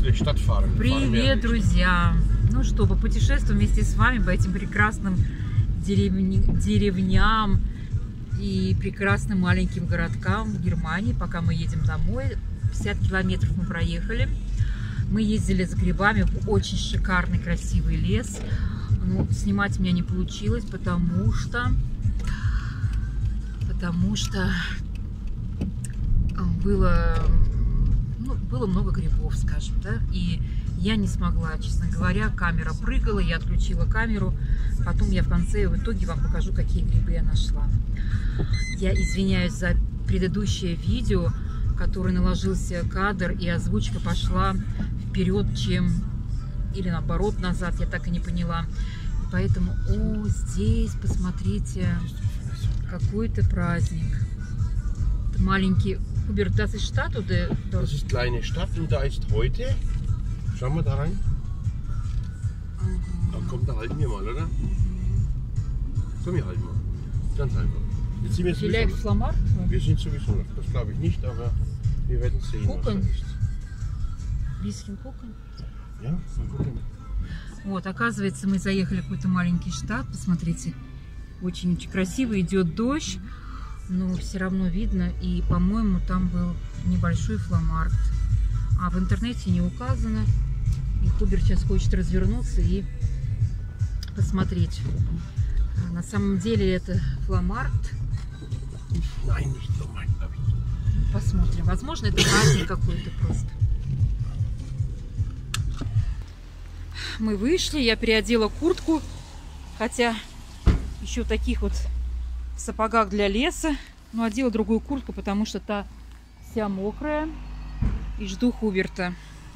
Привет, друзья! Ну что, попутешествуем вместе с вами по этим прекрасным деревням и прекрасным маленьким городкам в Германии, пока мы едем домой. 50 километров мы проехали. Мы ездили с грибами в очень шикарный, красивый лес. Но снимать у меня не получилось, потому что было много грибов, скажем, да, и я не смогла, честно говоря, камера прыгала, я отключила камеру, потом я в конце, в итоге вам покажу, какие грибы я нашла. Я извиняюсь за предыдущее видео, которое наложился кадр, и озвучка пошла вперед, или наоборот назад, я так и не поняла. И поэтому, здесь, посмотрите, какой-то праздник. Это маленький... Hubert, das ist Stadt oder? Das ist kleine Stadt und da ist heute. Schauen wir da rein. Da kommt, da halten wir mal, oder? Komm, wir halten mal. Ganz einfach. Jetzt sind wir sowieso noch. Wir sind sowieso noch. Das glaube ich nicht, aber wir werden sehen. Gucken. Bisschen gucken. Ja, mal gucken. Вот, оказывается, мы заехали в какой-то маленький штат. Посмотрите, очень-очень красиво, идет дождь. Но все равно видно, и, по-моему, там был небольшой фломаркт. А в интернете не указано. И Хуберт сейчас хочет развернуться и посмотреть. На самом деле это фломаркт. Посмотрим. Возможно, это праздник какой-то просто. Мы вышли, я переодела куртку. Хотя еще таких вот... в сапогах для леса, но одела другую куртку, потому что та вся мокрая, и жду Хуберта.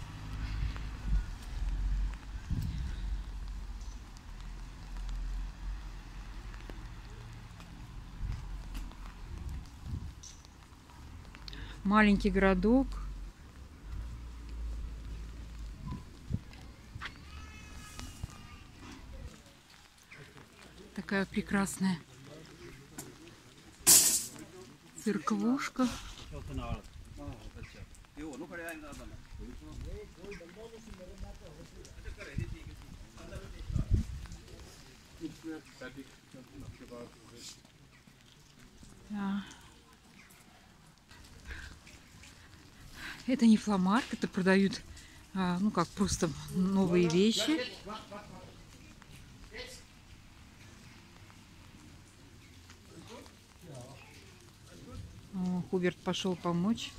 Маленький городок. Такая прекрасная церквушка. Да. Это не фломаркет, это продают, ну как, просто новые вещи. Хуберт пошел помочь.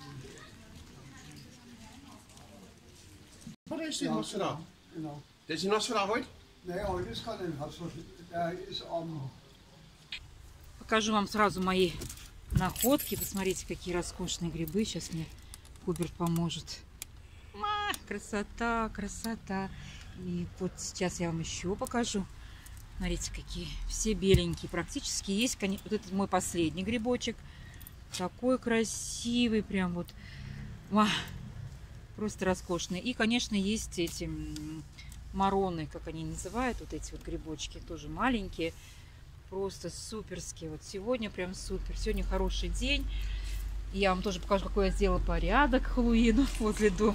Покажу вам сразу мои находки. Посмотрите, какие роскошные грибы. Сейчас мне Хуберт поможет. Красота, красота. И вот сейчас я вам еще покажу. Смотрите, какие все беленькие. Практически есть. Вот это мой последний грибочек. Такой красивый, прям вот, просто роскошный. И, конечно, есть эти мароны, как они называют, вот эти вот грибочки, тоже маленькие, просто суперские. Вот сегодня прям супер, сегодня хороший день. Я вам тоже покажу, какой я сделала порядок к Хэллоуину возле дома.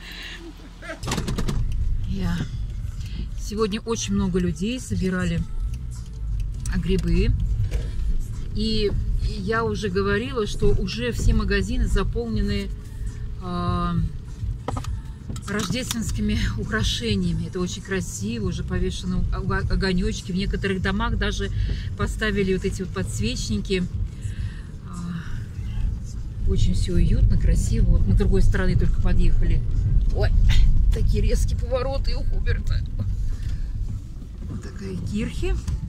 Сегодня очень много людей собирали грибы. И я уже говорила, что уже все магазины заполнены рождественскими украшениями. Это очень красиво, уже повешены огонечки. В некоторых домах даже поставили вот эти вот подсвечники. Очень все уютно, красиво. Вот мы с другой стороны только подъехали. Ой, такие резкие повороты у Хуберта. Вот такая кирхи.